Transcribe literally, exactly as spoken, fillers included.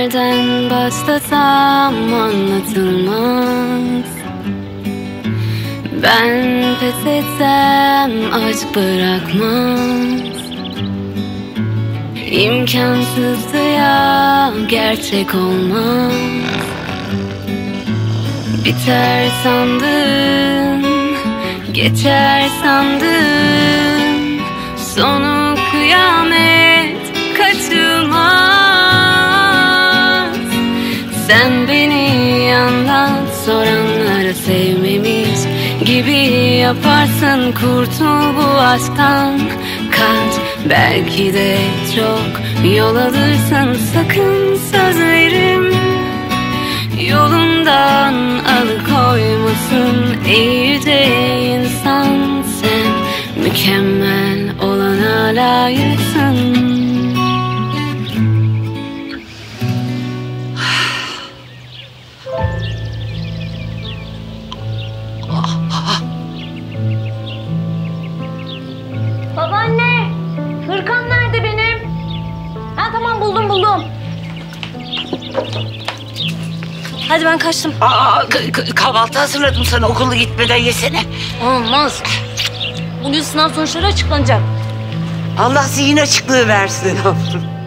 nereden başlasam anlatılmaz. Ben pes etsem aşk bırakmaz. İmkansızdı ya, gerçek olmaz. Biter sandım, geçer sandım, sonu kıyamet kaçılmaz. Sen beni yandan soranlara sevmemiş gibi yaparsın, kurtul bu aşktan. Kaç, belki de çok yol alırsın, sakın sözlerim yolundan alıkoymasın. İyi yüce insan sen, mükemmel olana layıksın. Babaanne, hırkam nerede benim? Ha tamam, buldum buldum. Hadi ben kaçtım. Aa, kahvaltı hazırladım sana, okula gitmeden yesene. Olmaz. Bugün sınav sonuçları açıklanacak. Allah zihin açıklığı versin.